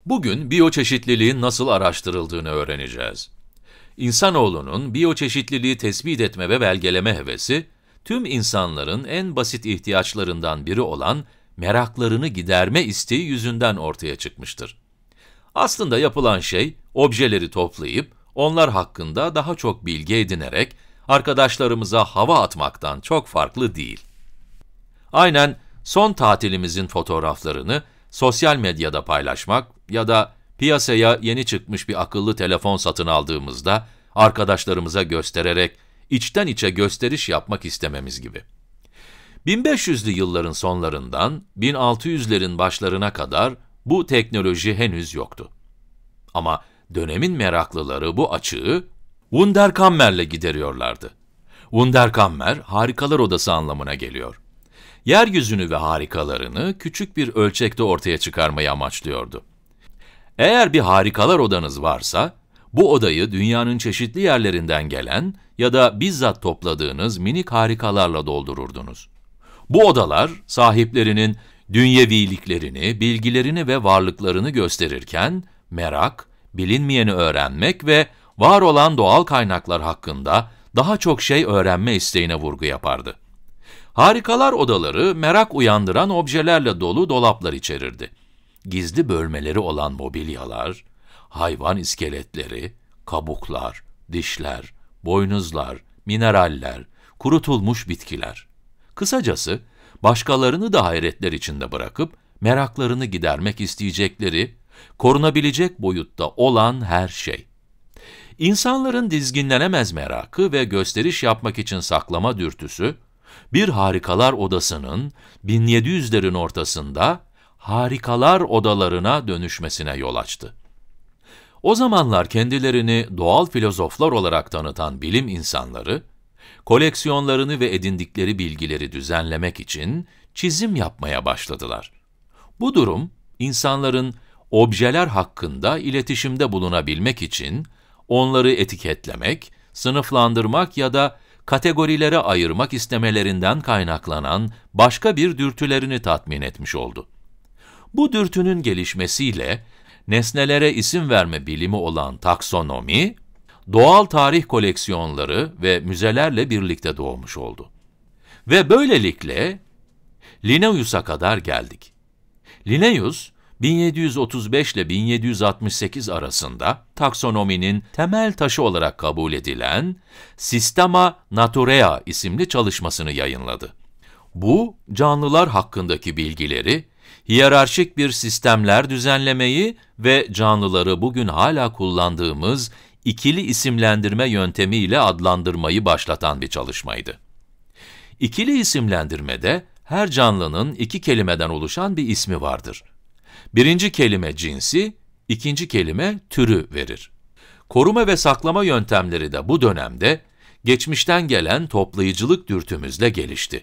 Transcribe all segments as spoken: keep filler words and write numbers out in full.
Bugün biyoçeşitliliğin nasıl araştırıldığını öğreneceğiz. İnsanoğlunun biyoçeşitliliği tespit etme ve belgeleme hevesi, tüm insanların en basit ihtiyaçlarından biri olan meraklarını giderme isteği yüzünden ortaya çıkmıştır. Aslında yapılan şey, objeleri toplayıp, onlar hakkında daha çok bilgi edinerek, arkadaşlarımıza hava atmaktan çok farklı değil. Aynen son tatilimizin fotoğraflarını sosyal medyada paylaşmak ya da piyasaya yeni çıkmış bir akıllı telefon satın aldığımızda arkadaşlarımıza göstererek içten içe gösteriş yapmak istememiz gibi. bin beş yüzlü yılların sonlarından bin altı yüzlerin başlarına kadar bu teknoloji henüz yoktu. Ama dönemin meraklıları bu açığı Wunderkammer'le gideriyorlardı. Wunderkammer, harikalar odası anlamına geliyor. Yeryüzünü ve harikalarını küçük bir ölçekte ortaya çıkarmayı amaçlıyordu. Eğer bir harikalar odanız varsa, bu odayı dünyanın çeşitli yerlerinden gelen ya da bizzat topladığınız minik harikalarla doldururdunuz. Bu odalar, sahiplerinin dünyeviliklerini, bilgilerini ve varlıklarını gösterirken, merak, bilinmeyeni öğrenmek ve var olan doğal kaynaklar hakkında daha çok şey öğrenme isteğine vurgu yapardı. Harikalar odaları, merak uyandıran objelerle dolu dolaplar içerirdi. Gizli bölmeleri olan mobilyalar, hayvan iskeletleri, kabuklar, dişler, boynuzlar, mineraller, kurutulmuş bitkiler. Kısacası, başkalarını da hayretler içinde bırakıp, meraklarını gidermek isteyecekleri, korunabilecek boyutta olan her şey. İnsanların dizginlenemez merakı ve gösteriş yapmak için saklama dürtüsü, bir harikalar odasının bin yedi yüzlerin ortasında harikalar odalarına dönüşmesine yol açtı. O zamanlar kendilerini doğal filozoflar olarak tanıtan bilim insanları, koleksiyonlarını ve edindikleri bilgileri düzenlemek için çizim yapmaya başladılar. Bu durum, insanların objeler hakkında iletişimde bulunabilmek için onları etiketlemek, sınıflandırmak ya da kategorilere ayırmak istemelerinden kaynaklanan başka bir dürtülerini tatmin etmiş oldu. Bu dürtünün gelişmesiyle nesnelere isim verme bilimi olan taksonomi, doğal tarih koleksiyonları ve müzelerle birlikte doğmuş oldu. Ve böylelikle Linnaeus'a kadar geldik. Linnaeus, bin yedi yüz otuz beş ile bin yedi yüz altmış sekiz arasında taksonominin temel taşı olarak kabul edilen Systema Naturae isimli çalışmasını yayınladı. Bu, canlılar hakkındaki bilgileri, hiyerarşik bir sistemler düzenlemeyi ve canlıları bugün hala kullandığımız ikili isimlendirme yöntemiyle adlandırmayı başlatan bir çalışmaydı. İkili isimlendirmede her canlının iki kelimeden oluşan bir ismi vardır. Birinci kelime cinsi, ikinci kelime türü verir. Koruma ve saklama yöntemleri de bu dönemde geçmişten gelen toplayıcılık dürtümüzle gelişti.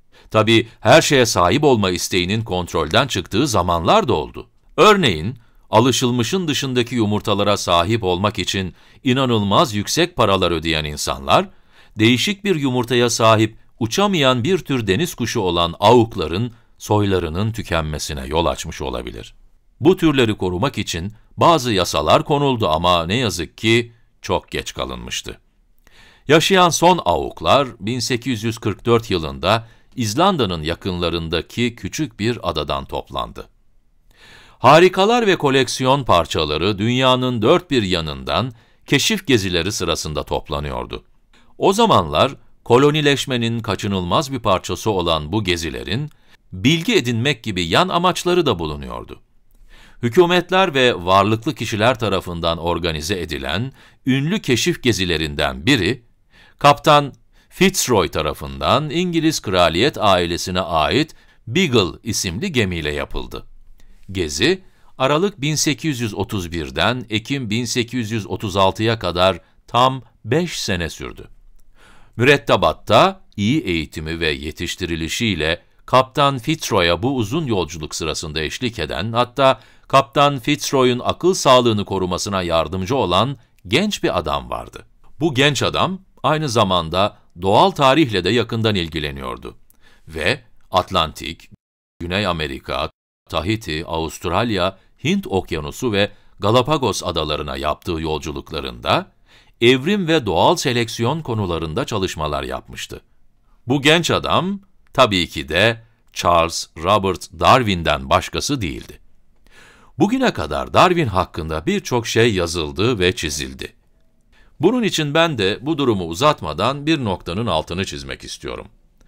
Tabii her şeye sahip olma isteğinin kontrolden çıktığı zamanlar da oldu. Örneğin, alışılmışın dışındaki yumurtalara sahip olmak için inanılmaz yüksek paralar ödeyen insanlar, değişik bir yumurtaya sahip uçamayan bir tür deniz kuşu olan avukların soylarının tükenmesine yol açmış olabilir. Bu türleri korumak için bazı yasalar konuldu ama ne yazık ki çok geç kalınmıştı. Yaşayan son avuklar bin sekiz yüz kırk dört yılında İzlanda'nın yakınlarındaki küçük bir adadan toplandı. Harikalar ve koleksiyon parçaları dünyanın dört bir yanından keşif gezileri sırasında toplanıyordu. O zamanlar kolonileşmenin kaçınılmaz bir parçası olan bu gezilerin, bilgi edinmek gibi yan amaçları da bulunuyordu. Hükümetler ve varlıklı kişiler tarafından organize edilen ünlü keşif gezilerinden biri, Kaptan Fitzroy tarafından İngiliz kraliyet ailesine ait Beagle isimli gemiyle yapıldı. Gezi, Aralık bin sekiz yüz otuz bir'den Ekim bin sekiz yüz otuz altı'ya kadar tam beş sene sürdü. Mürettebatta iyi eğitimi ve yetiştirilişiyle Kaptan Fitzroy'a bu uzun yolculuk sırasında eşlik eden, hatta Kaptan Fitzroy'un akıl sağlığını korumasına yardımcı olan genç bir adam vardı. Bu genç adam, aynı zamanda doğal tarihle de yakından ilgileniyordu. Ve Atlantik, Güney Amerika, Tahiti, Avustralya, Hint Okyanusu ve Galapagos adalarına yaptığı yolculuklarında, evrim ve doğal seleksiyon konularında çalışmalar yapmıştı. Bu genç adam, tabii ki de Charles Robert Darwin'den başkası değildi. Bugüne kadar Darwin hakkında birçok şey yazıldı ve çizildi. Bunun için ben de bu durumu uzatmadan bir noktanın altını çizmek istiyorum.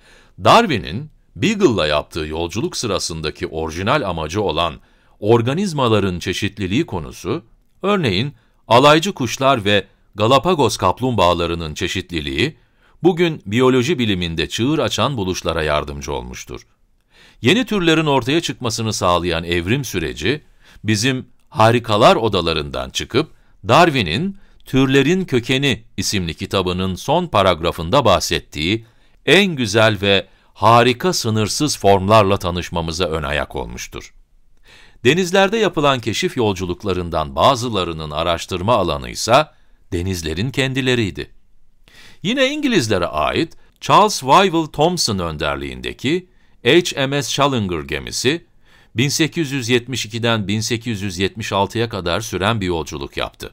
Darwin'in Beagle'la yaptığı yolculuk sırasındaki orijinal amacı olan organizmaların çeşitliliği konusu, örneğin alaycı kuşlar ve Galapagos kaplumbağalarının çeşitliliği, bugün biyoloji biliminde çığır açan buluşlara yardımcı olmuştur. Yeni türlerin ortaya çıkmasını sağlayan evrim süreci, bizim Harikalar Odalarından çıkıp, Darwin'in Türlerin Kökeni isimli kitabının son paragrafında bahsettiği en güzel ve harika sınırsız formlarla tanışmamıza ön ayak olmuştur. Denizlerde yapılan keşif yolculuklarından bazılarının araştırma alanı ise denizlerin kendileriydi. Yine İngilizlere ait Charles Wyville Thomson önderliğindeki H M S Challenger gemisi, bin sekiz yüz yetmiş ikiden bin sekiz yüz yetmiş altıya kadar süren bir yolculuk yaptı.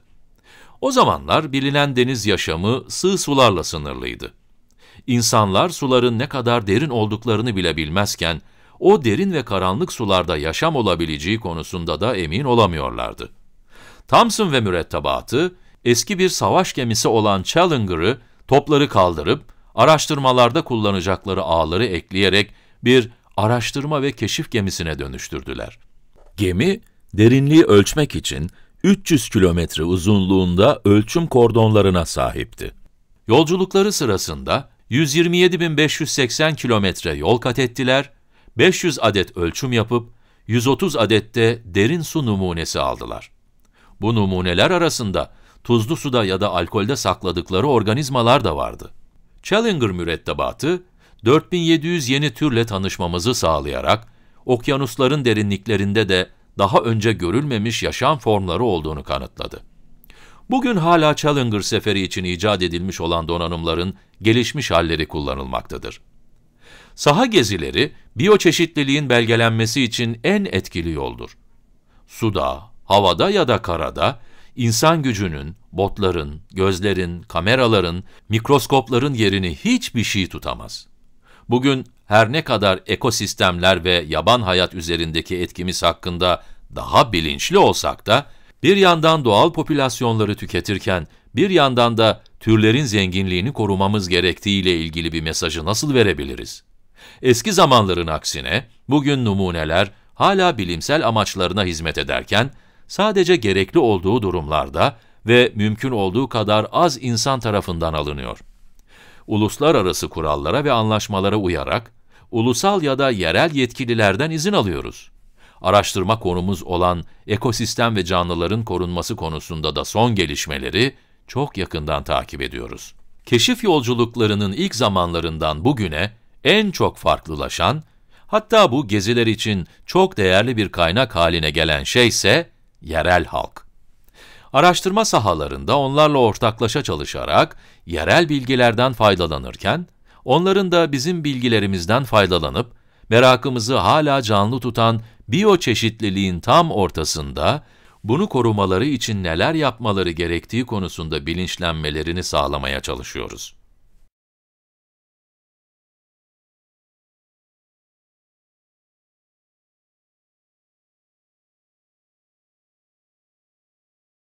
O zamanlar bilinen deniz yaşamı sığ sularla sınırlıydı. İnsanlar suların ne kadar derin olduklarını bile bilmezken, o derin ve karanlık sularda yaşam olabileceği konusunda da emin olamıyorlardı. Thomson ve mürettebatı, eski bir savaş gemisi olan Challenger'ı topları kaldırıp, araştırmalarda kullanacakları ağları ekleyerek bir araştırma ve keşif gemisine dönüştürdüler. Gemi, derinliği ölçmek için üç yüz kilometre uzunluğunda ölçüm kordonlarına sahipti. Yolculukları sırasında yüz yirmi yedi bin beş yüz seksen kilometre yol kat ettiler, beş yüz adet ölçüm yapıp yüz otuz adet de derin su numunesi aldılar. Bu numuneler arasında tuzlu suda ya da alkolde sakladıkları organizmalar da vardı. Challenger mürettebatı, dört bin yedi yüz yeni türle tanışmamızı sağlayarak, okyanusların derinliklerinde de daha önce görülmemiş yaşam formları olduğunu kanıtladı. Bugün hala Challenger seferi için icat edilmiş olan donanımların gelişmiş halleri kullanılmaktadır. Saha gezileri, biyoçeşitliliğin belgelenmesi için en etkili yoldur. Suda, havada ya da karada, insan gücünün, botların, gözlerin, kameraların, mikroskopların yerini hiçbir şey tutamaz. Bugün her ne kadar ekosistemler ve yaban hayat üzerindeki etkimiz hakkında daha bilinçli olsak da, bir yandan doğal popülasyonları tüketirken, bir yandan da türlerin zenginliğini korumamız gerektiğiyle ilgili bir mesajı nasıl verebiliriz? Eski zamanların aksine, bugün numuneler hala bilimsel amaçlarına hizmet ederken, sadece gerekli olduğu durumlarda ve mümkün olduğu kadar az insan tarafından alınıyor. Uluslararası kurallara ve anlaşmalara uyarak, ulusal ya da yerel yetkililerden izin alıyoruz. Araştırma konumuz olan ekosistem ve canlıların korunması konusunda da son gelişmeleri çok yakından takip ediyoruz. Keşif yolculuklarının ilk zamanlarından bugüne en çok farklılaşan, hatta bu geziler için çok değerli bir kaynak haline gelen şey ise yerel halk. Araştırma sahalarında onlarla ortaklaşa çalışarak yerel bilgilerden faydalanırken, onların da bizim bilgilerimizden faydalanıp, merakımızı hala canlı tutan biyoçeşitliliğin tam ortasında, bunu korumaları için neler yapmaları gerektiği konusunda bilinçlenmelerini sağlamaya çalışıyoruz.